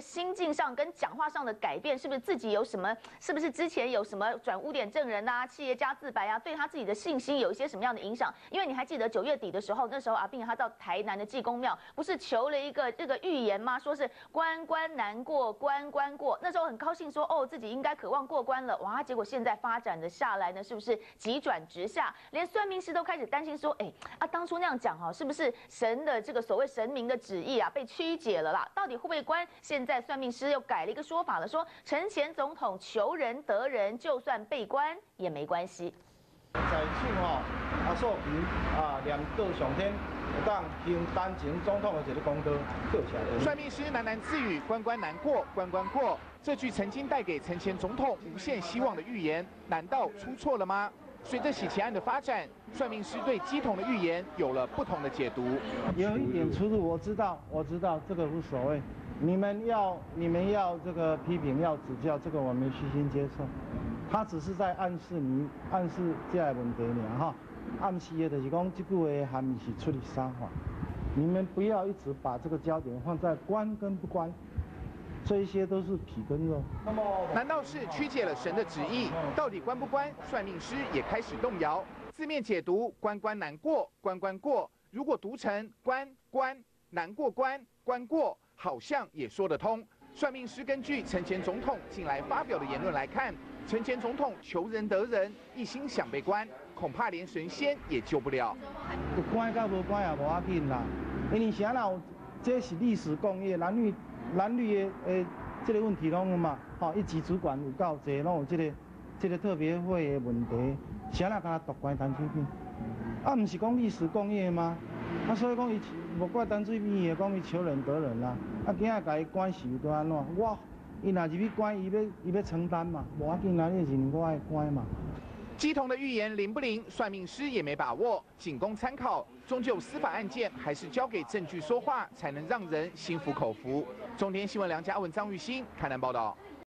心境上跟讲话上的改变，是不是自己有什么？是不是之前有什么转污点证人啊、企业家自白啊，对他自己的信心有一些什么样的影响？因为你还记得9月底的时候，那时候阿扁他到台南的济公庙，不是求了一个这个预言吗？说是关关难过关关过，那时候很高兴说哦自己应该渴望过关了，哇！结果现在发展的下来呢，是不是急转直下？连算命师都开始担心说，当初那样讲哈，是不是神的这个所谓神明的旨意啊被曲解了啦？到底会不会关？现在算命师又改了一个说法了，说陈前总统求人得人，就算被关也没关系。 在手阿寿皮念告上天，有当行单前总统的一个功德，告起来。 算命师喃喃自语：“关关难过，关关过。”这句曾经带给陈前总统无限希望的预言，难道出错了吗？随着洗钱案的发展，算命师对乩童的预言有了不同的解读。 有一点出入，我知道这个无所谓。你们要这个批评要指教，这个我们虚心接受。他只是在暗示这个问题尔哈，暗示的就是讲这句话含义是出于啥话。你们不要一直把这个焦点放在关跟不关。这一些都是皮跟肉。 难道是曲解了神的旨意？到底关不关？算命师也开始动摇。字面解读关关难过，关关过。如果读成关关难过关关过，好像也说得通。算命师根据陈前总统近来发表的言论来看，陈前总统求人得人，一心想被关，恐怕连神仙也救不了。 有关跟无关也无要紧啦，因为啥啦？这是历史共业，男女的这个问题拢有嘛，一级主管有够济，拢有这个特别会的问题，啥啦？甲独关单水扁，唔是讲历史共业吗？所以讲伊无怪单水扁的，讲伊求人得人啦，今仔甲伊关是又安怎？伊若入去关，伊要承担嘛，无要紧啦，你是我爱关嘛。 乩童的预言灵不灵？算命师也没把握，仅供参考。终究司法案件还是交给证据说话，才能让人心服口服。中天新闻梁家文、张玉兴台南报道。